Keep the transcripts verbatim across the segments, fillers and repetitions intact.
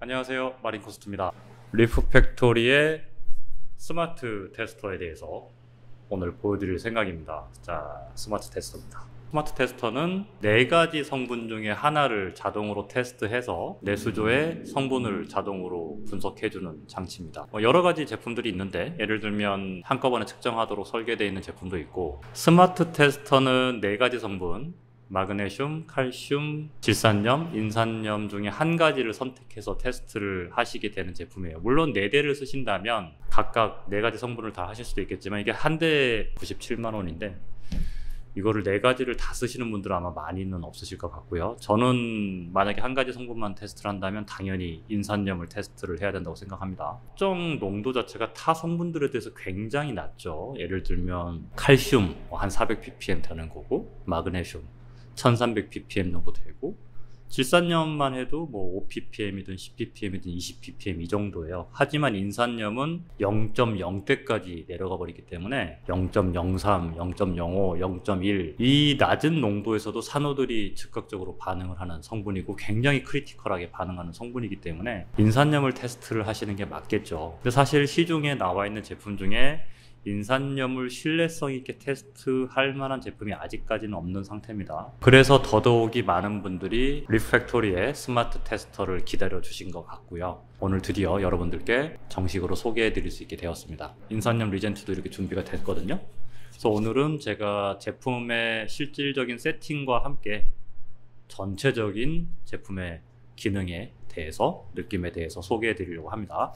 안녕하세요, 마린코스트입니다. 리프팩토리의 스마트 테스터에 대해서 오늘 보여드릴 생각입니다. 자, 스마트 테스터입니다. 스마트 테스터는 네 가지 성분 중에 하나를 자동으로 테스트해서 내수조의 성분을 자동으로 분석해주는 장치입니다. 여러 가지 제품들이 있는데, 예를 들면 한꺼번에 측정하도록 설계되어 있는 제품도 있고, 스마트 테스터는 네 가지 성분, 마그네슘, 칼슘, 질산염, 인산염 중에 한 가지를 선택해서 테스트를 하시게 되는 제품이에요. 물론 네 대를 쓰신다면 각각 네 가지 성분을 다 하실 수도 있겠지만, 이게 한 대에 구십칠만 원인데 이거를 네 가지를 다 쓰시는 분들은 아마 많이는 없으실 것 같고요. 저는 만약에 한 가지 성분만 테스트를 한다면 당연히 인산염을 테스트를 해야 된다고 생각합니다. 특정 농도 자체가 타 성분들에 대해서 굉장히 낮죠. 예를 들면 칼슘 한 사백 ppm 되는 거고, 마그네슘 천삼백 ppm 정도 되고, 질산염만 해도 뭐 오 ppm이든 십 ppm이든 이십 ppm 이 정도예요. 하지만 인산염은 영 점 영 대까지 내려가 버리기 때문에 영 점 영삼, 영 점 영오, 영 점 일 이 낮은 농도에서도 산호들이 즉각적으로 반응을 하는 성분이고 굉장히 크리티컬하게 반응하는 성분이기 때문에 인산염을 테스트를 하시는 게 맞겠죠. 근데 사실 시중에 나와 있는 제품 중에 인산염을 신뢰성 있게 테스트할 만한 제품이 아직까지는 없는 상태입니다. 그래서 더더욱이 많은 분들이 리프팩토리의 스마트 테스터를 기다려 주신 것 같고요. 오늘 드디어 여러분들께 정식으로 소개해 드릴 수 있게 되었습니다. 인산염 리젠트도 이렇게 준비가 됐거든요. 그래서 오늘은 제가 제품의 실질적인 세팅과 함께 전체적인 제품의 기능에 대해서, 느낌에 대해서 소개해 드리려고 합니다.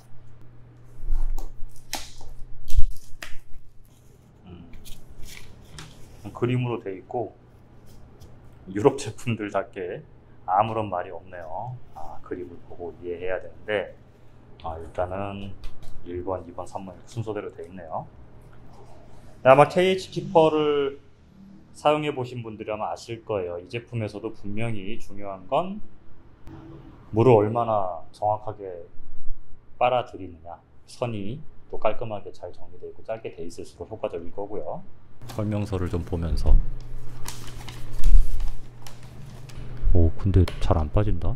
그림으로 되어 있고 유럽 제품들답게 아무런 말이 없네요. 아, 그림을 보고 이해해야 되는데, 아, 일단은 일 번, 이 번, 삼 번 순서대로 되어 있네요. 아마 케이에이치 키퍼를 사용해 보신 분들이 아마 아실 거예요. 이 제품에서도 분명히 중요한 건 물을 얼마나 정확하게 빨아들이느냐, 선이 또 깔끔하게 잘 정리되어 있고 짧게 되어 있을수록 효과적일 거고요. 설명서를 좀 보면서, 오 근데 잘 안 빠진다.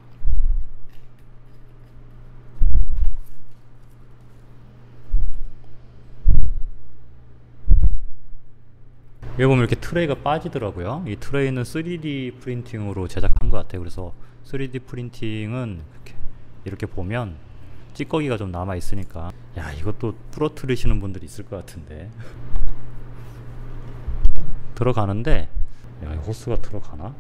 여기 보면 이렇게 트레이가 빠지더라고요. 이 트레이는 쓰리디 프린팅으로 제작한 것 같아요. 그래서 쓰리디 프린팅은 이렇게, 이렇게 보면 찌꺼기가 좀 남아 있으니까, 야 이것도 부러뜨리시는 분들이 있을 것 같은데 들어가는데, 야 호스가 들어가나?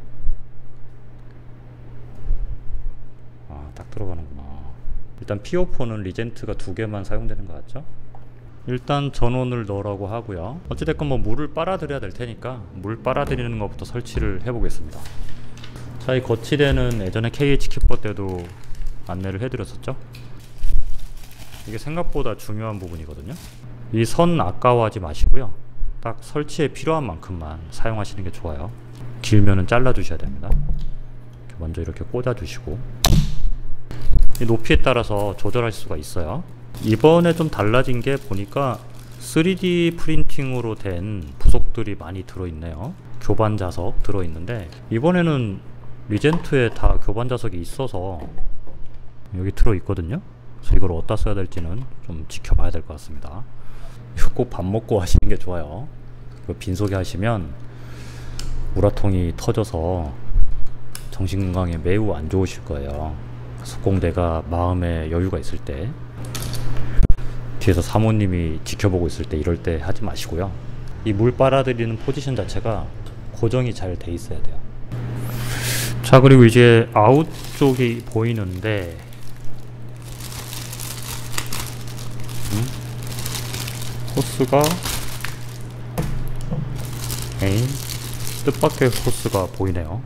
아, 딱 들어가는구나. 일단 피오포는 리젠트가 두 개만 사용되는 것 같죠? 일단 전원을 넣으라고 하고요. 어찌됐건 뭐 물을 빨아들여야 될 테니까 물 빨아들이는 것부터 설치를 해 보겠습니다. 자, 이 거치대는 예전에 케이에이치 키퍼 때도 안내를 해드렸었죠. 이게 생각보다 중요한 부분이거든요. 이 선 아까워하지 마시고요. 딱 설치에 필요한 만큼만 사용하시는 게 좋아요. 길면은 잘라 주셔야 됩니다. 먼저 이렇게 꽂아 주시고, 이 높이에 따라서 조절하실 수가 있어요. 이번에 좀 달라진 게 보니까 쓰리디 프린팅으로 된 부속들이 많이 들어있네요. 교반 자석 들어있는데, 이번에는 리젠트에 다 교반 자석이 있어서 여기 들어있거든요. 그래서 이걸 어디다 써야 될지는 좀 지켜봐야 될 것 같습니다. 이거 꼭 밥 먹고 하시는 게 좋아요. 빈속에 하시면 우라통이 터져서 정신건강에 매우 안 좋으실 거예요. 속공대가 마음에 여유가 있을 때, 뒤에서 사모님이 지켜보고 있을 때, 이럴 때 하지 마시고요. 이 물 빨아들이는 포지션 자체가 고정이 잘 돼 있어야 돼요. 자, 그리고 이제 아웃 쪽이 보이는데, 음? 호스가, 에이, 뜻밖의 호스가 보이네요.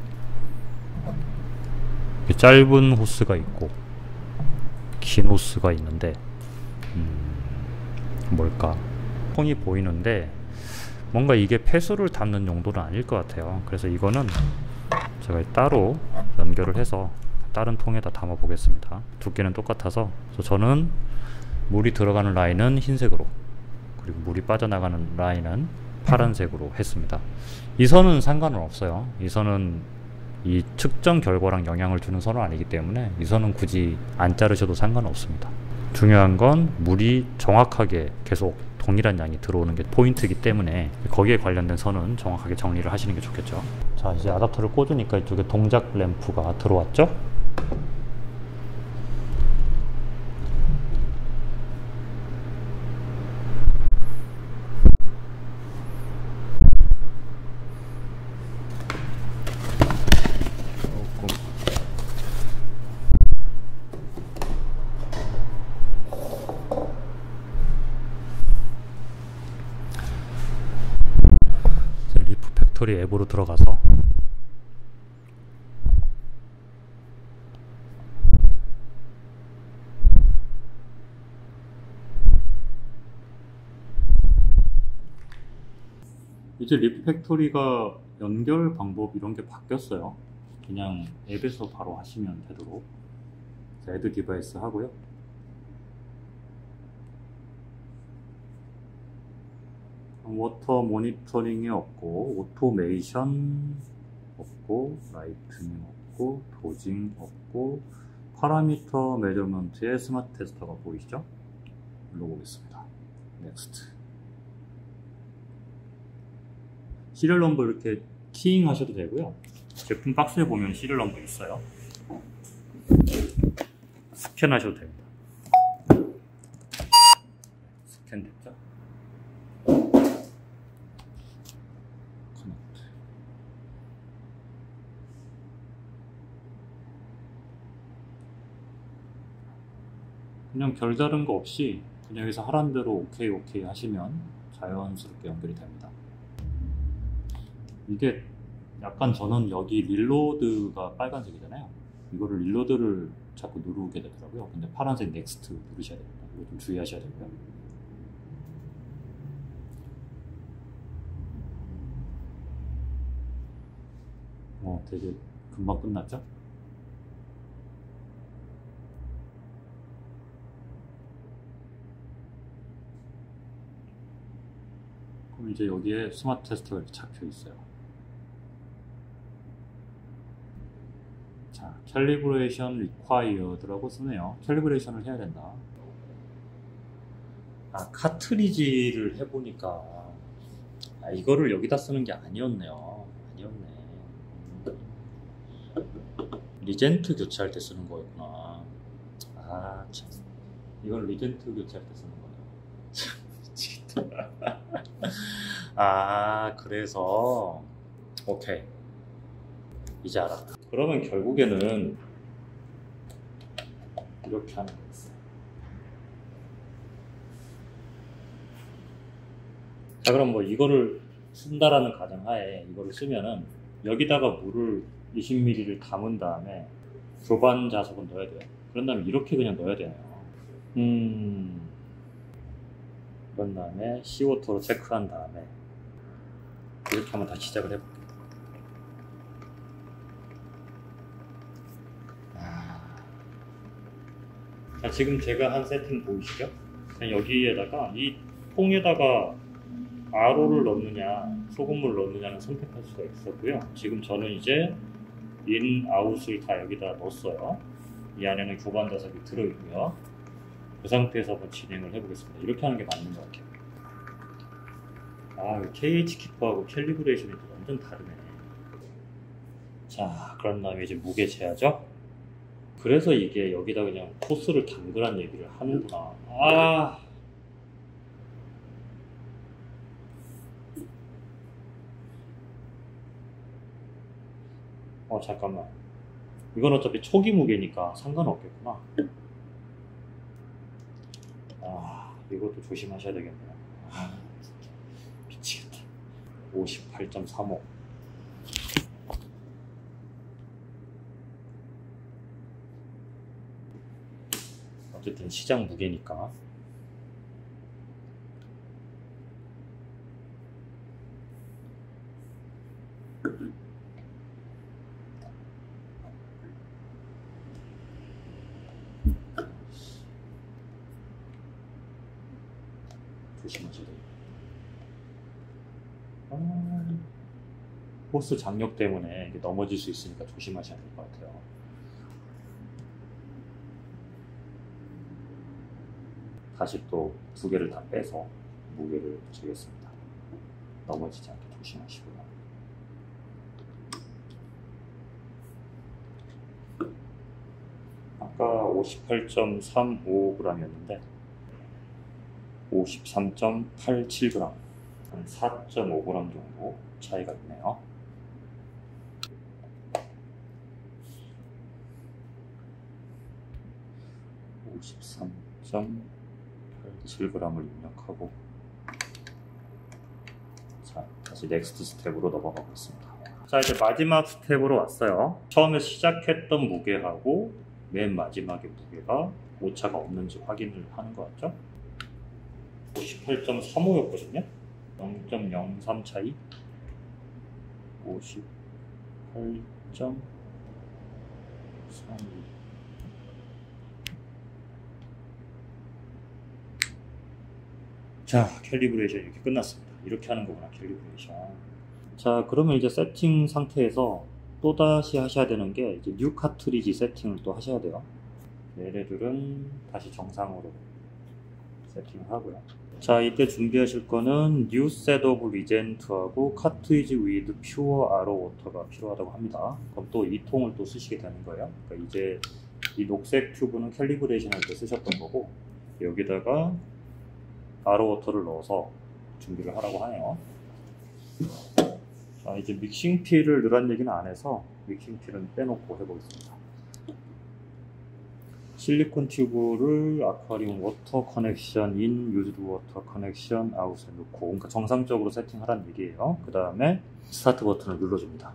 짧은 호스가 있고 긴 호스가 있는데, 음, 뭘까? 통이 보이는데 뭔가 이게 폐수를 담는 용도는 아닐 것 같아요. 그래서 이거는 제가 따로 연결을 해서 다른 통에다 담아 보겠습니다. 두께는 똑같아서. 그래서 저는 물이 들어가는 라인은 흰색으로, 그리고 물이 빠져나가는 라인은 파란색으로 했습니다. 이 선은 상관은 없어요. 이 선은 이 측정 결과랑 영향을 주는 선은 아니기 때문에 이 선은 굳이 안 자르셔도 상관없습니다. 중요한 건 물이 정확하게 계속 동일한 양이 들어오는 게 포인트이기 때문에 거기에 관련된 선은 정확하게 정리를 하시는 게 좋겠죠. 자, 이제 아답터를 꽂으니까 이쪽에 동작 램프가 들어왔죠. 리프팩토리 앱으로 들어가서 이제 리프팩토리가 연결 방법 이런 게 바뀌었어요. 그냥 앱에서 바로 하시면 되도록 애드 디바이스 하고요. 워터 모니터링이 없고, 오토메이션 없고, 라이트닝 없고, 도징 없고, 파라미터 메저먼트의 스마트 테스터가 보이시죠? 눌러보겠습니다. 넥스트. 시리얼 넘버 이렇게 키잉 하셔도 되고요. 제품 박스에 보면 시리얼 넘버 있어요. 스캔 하셔도 됩니다. 스캔 됐죠? 그냥 별다른 거 없이 그냥 여기서 하란 대로 오케이 오케이 하시면 자연스럽게 연결이 됩니다. 이게 약간 저는 여기 릴로드가 빨간색이잖아요. 이거를 릴로드를 자꾸 누르게 되더라고요. 근데 파란색 넥스트 누르셔야 됩니다. 이거 좀 주의하셔야 되고요. 어, 되게 금방 끝났죠? 그럼 이제 여기에 스마트 테스터가 이렇게 잡혀 있어요. 자, 캘리브레이션 리콰이어드라고 쓰네요. 캘리브레이션을 해야 된다. 아, 카트리지를 해보니까 아, 이거를 여기다 쓰는 게 아니었네요. 아니었네. 리젠트 교체할 때 쓰는 거였구나. 아, 참. 이걸 리젠트 교체할 때 쓰는 거예요. 미치겠다. 아, 그래서 오케이, 이제 알았다. 그러면 결국에는 이렇게 하는 거였어요. 자, 그럼 뭐 이거를 쓴다라는 가정하에 이거를 쓰면은 여기다가 물을 이십 밀리리터를 담은 다음에 교반 자석은 넣어야 돼요. 그런 다음에 이렇게 그냥 넣어야 되나요? 음, 그런 다음에 씨오투로 체크한 다음에 이렇게 한번 다시 시작을 해볼게요. 자, 지금 제가 한 세팅 보이시죠? 그냥 여기에다가 이 통에다가 알오를 넣느냐 소금물 넣느냐는 선택할 수가 있었고요. 지금 저는 이제 인, 아웃을 다 여기다 넣었어요. 이 안에는 교반 자석이 들어있고요. 그 상태에서 한번 진행을 해보겠습니다. 이렇게 하는 게 맞는 것 같아요. 아, 케이에이치 키퍼하고 캘리브레이션이 완전 다르네. 자, 그런 다음에 이제 무게 재야죠. 그래서 이게 여기다 그냥 포스를 담그란 얘기를 하는구나. 아, 어, 잠깐만. 이건 어차피 초기 무게니까 상관없겠구나. 아, 이것도 조심하셔야 되겠네요. 아, 진짜 미치겠다. 오십팔 점 삼오. 어쨌든 시장 무게니까. 조심하셔야 돼요. 아, 호스 장력 때문에 이게 넘어질 수 있으니까 조심하셔야 될 것 같아요. 다시 또 두 개를 다 빼서 무게를 재겠습니다. 넘어지지 않게 조심하시고요. 아까 오십팔 점 삼오 그램이었는데 오십삼 점 팔칠 그램, 한 사 점 오 그램 정도 차이가 있네요. 오십삼 점 팔칠 그램을 입력하고, 자, 다시 넥스트 스텝으로 넘어가고 있습니다. 자, 이제 마지막 스텝으로 왔어요. 처음에 시작했던 무게하고 맨 마지막에 무게가 오차가 없는지 확인을 하는 것 같죠? 오십팔 점 삼오였거든요. 영 점 영삼 차이. 오십팔 점 삼오. 자, 캘리브레이션 이렇게 끝났습니다. 이렇게 하는 거구나, 캘리브레이션. 자, 그러면 이제 세팅 상태에서 또다시 하셔야 되는 게 이제 뉴 카트리지 세팅을 또 하셔야 돼요. 얘네들은 다시 정상으로 세팅을 하고요. 자, 이때 준비하실 거는 뉴 셋업 리젠트하고 카트리지 위드 퓨어 아로 워터가 필요하다고 합니다. 그럼 또 이 통을 또 쓰시게 되는 거예요. 그러니까 이제 이 녹색 튜브는 캘리브레이션 할 때 쓰셨던 거고, 여기다가 아로 워터를 넣어서 준비를 하라고 하네요. 자, 이제 믹싱 필을 넣으란 얘기는 안 해서 믹싱 필은 빼놓고 해보겠습니다. 실리콘 튜브를 아쿠아리움 워터 커넥션 인, 유즈드 워터 커넥션 아웃에 넣고, 그러니까 정상적으로 세팅하라는 얘기예요. 그 다음에 스타트 버튼을 눌러줍니다.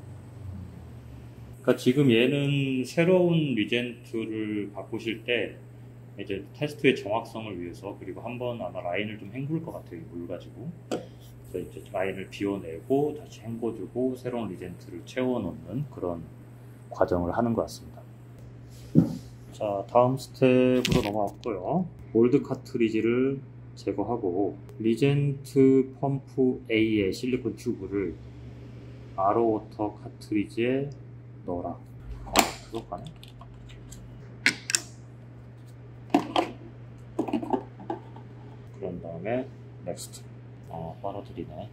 그러니까 지금 얘는 새로운 리젠트를 바꾸실 때 이제 테스트의 정확성을 위해서, 그리고 한번 아마 라인을 좀 헹굴 것 같아요, 물 가지고. 그래서 이제 라인을 비워내고 다시 헹궈주고 새로운 리젠트를 채워놓는 그런 과정을 하는 것 같습니다. 자, 다음 스텝으로 넘어왔고요. 올드 카트리지를 제거하고 리젠트 펌프 A의 실리콘 튜브를 아로 워터 카트리지에 넣어라. 어, 그거 가네? 그런 다음에 넥스트. 어, 빨아들이네.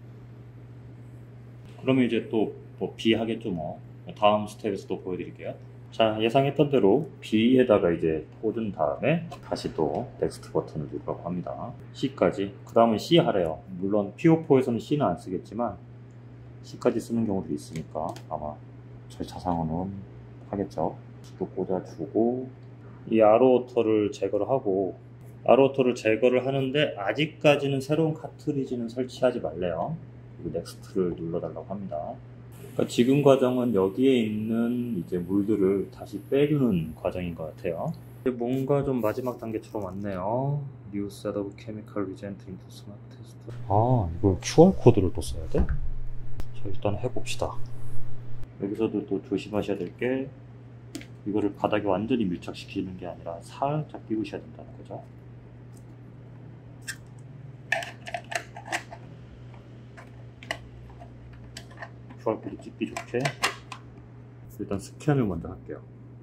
그러면 이제 또 뭐 B 하겠죠 뭐. 다음 스텝에서 또 보여드릴게요. 자, 예상했던 대로 B에다가 이제 꽂은 다음에 다시 또 넥스트 버튼을 누르라고 합니다. C까지. 그 다음은 C 하래요. 물론 피 오 포에서는 C는 안 쓰겠지만 C까지 쓰는 경우도 있으니까 아마 절차상으로는 하겠죠. 또 꽂아주고, 이 아로워터를 제거를 하고, 아로워터를 제거를 하는데 아직까지는 새로운 카트리지는 설치하지 말래요. 그리고 넥스트를 눌러달라고 합니다. 그러니까 지금 과정은 여기에 있는 이제 물들을 다시 빼주는 과정인 것 같아요. 뭔가 좀 마지막 단계처럼 왔네요. New Setup Chemical Reagent into Smart Test. 아, 이걸 큐 알 코드를 또 써야 돼? 자, 일단 해봅시다. 여기서도 또 조심하셔야 될 게, 이거를 바닥에 완전히 밀착시키는 게 아니라 살짝 띄우셔야 된다는 거죠. 큐 알 코드 찍기 좋게 일단 스캔을 먼저 할게요.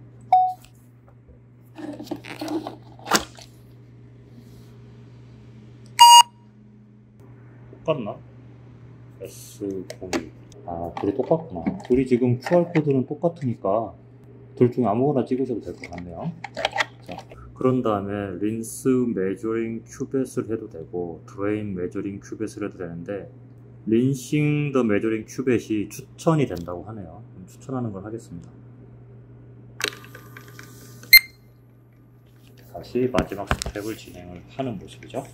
똑같나? 에스 공일. 아, 둘이 똑같구나. 둘이 지금 큐 알 코드는 똑같으니까 둘 중에 아무거나 찍으셔도 될 것 같네요. 자, 그런 다음에 린스 메저링 큐벳을 해도 되고 드레인 메저링 큐벳을 해도 되는데, 린싱 더 메저링 큐벳이 추천이 된다고 하네요. 추천하는 걸 하겠습니다. 다시 마지막 스텝을 진행을 하는 모습이죠.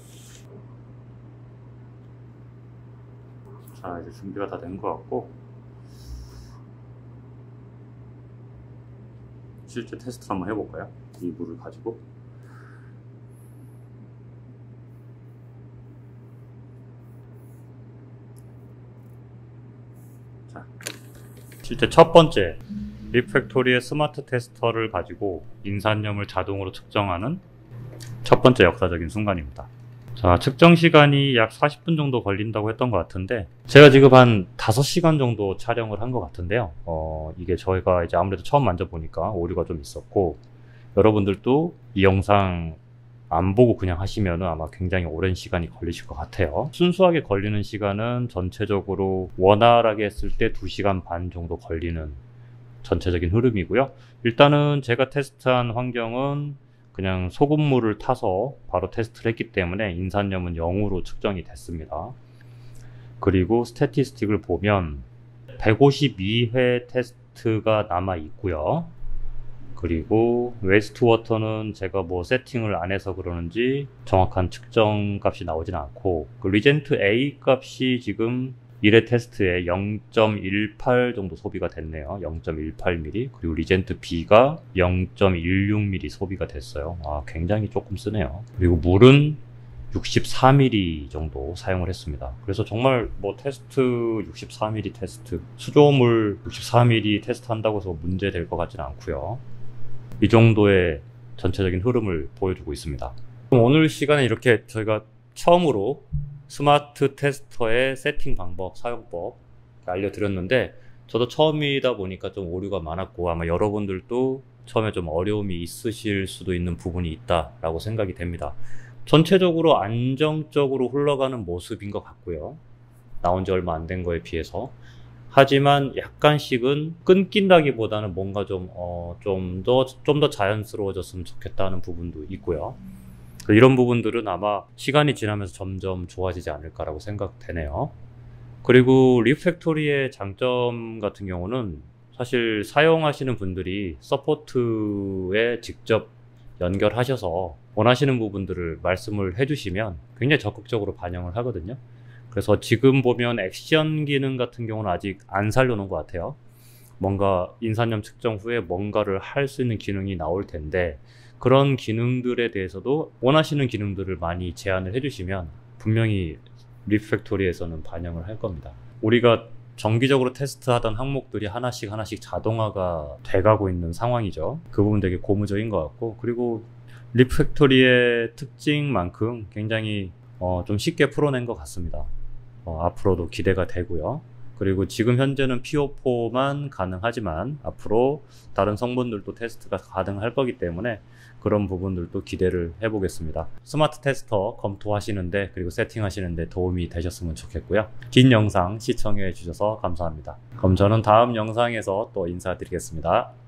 자, 이제 준비가 다 된 것 같고, 실제 테스트 한번 해볼까요? 이 물을 가지고. 자, 실제 첫 번째 리팩토리의 스마트 테스터를 가지고 인산염을 자동으로 측정하는 첫 번째 역사적인 순간입니다. 자, 측정 시간이 약 사십 분 정도 걸린다고 했던 것 같은데, 제가 지금 한 다섯 시간 정도 촬영을 한 것 같은데요. 어, 이게 저희가 이제 아무래도 처음 만져보니까 오류가 좀 있었고, 여러분들도 이 영상 안 보고 그냥 하시면은 아마 굉장히 오랜 시간이 걸리실 것 같아요. 순수하게 걸리는 시간은 전체적으로 원활하게 했을 때 두 시간 반 정도 걸리는 전체적인 흐름이고요. 일단은 제가 테스트한 환경은 그냥 소금물을 타서 바로 테스트를 했기 때문에 인산염은 영으로 측정이 됐습니다. 그리고 스태티스틱을 보면 백오십이 회 테스트가 남아 있고요. 그리고 웨스트 워터는 제가 뭐 세팅을 안 해서 그러는지 정확한 측정 값이 나오진 않고, 그 리젠트 A 값이 지금 일 회 테스트에 영 점 일팔 정도 소비가 됐네요. 영 점 일팔 밀리리터. 그리고 리젠트 B가 영 점 일육 밀리리터 소비가 됐어요. 아, 굉장히 조금 쓰네요. 그리고 물은 육십사 밀리리터 정도 사용을 했습니다. 그래서 정말 뭐 테스트 육십사 밀리리터 테스트, 수조물 육십사 밀리리터 테스트 한다고 해서 문제 될 것 같지는 않고요. 이 정도의 전체적인 흐름을 보여주고 있습니다. 그럼 오늘 시간에 이렇게 저희가 처음으로 스마트 테스터의 세팅 방법, 사용법 알려드렸는데, 저도 처음이다 보니까 좀 오류가 많았고 아마 여러분들도 처음에 좀 어려움이 있으실 수도 있는 부분이 있다라고 생각이 됩니다. 전체적으로 안정적으로 흘러가는 모습인 것 같고요. 나온 지 얼마 안 된 거에 비해서. 하지만 약간씩은 끊긴다기보다는 뭔가 좀, 어, 좀 더, 좀 더 자연스러워졌으면 좋겠다는 부분도 있고요. 이런 부분들은 아마 시간이 지나면서 점점 좋아지지 않을까라고 생각되네요. 그리고 리팩토리의 장점 같은 경우는 사실 사용하시는 분들이 서포트에 직접 연결하셔서 원하시는 부분들을 말씀을 해주시면 굉장히 적극적으로 반영을 하거든요. 그래서 지금 보면 액션 기능 같은 경우는 아직 안 살려놓은 것 같아요. 뭔가 인산염 측정 후에 뭔가를 할 수 있는 기능이 나올 텐데, 그런 기능들에 대해서도 원하시는 기능들을 많이 제안을 해주시면 분명히 리팩토리에서는 반영을 할 겁니다. 우리가 정기적으로 테스트하던 항목들이 하나씩 하나씩 자동화가 돼가고 있는 상황이죠. 그 부분 되게 고무적인 것 같고, 그리고 리팩토리의 특징만큼 굉장히 어, 좀 쉽게 풀어낸 것 같습니다. 어, 앞으로도 기대가 되고요. 그리고 지금 현재는 피오포만 가능하지만 앞으로 다른 성분들도 테스트가 가능할 거기 때문에 그런 부분들도 기대를 해보겠습니다. 스마트 테스터 검토하시는데, 그리고 세팅하시는데 도움이 되셨으면 좋겠고요. 긴 영상 시청해 주셔서 감사합니다. 그럼 저는 다음 영상에서 또 인사드리겠습니다.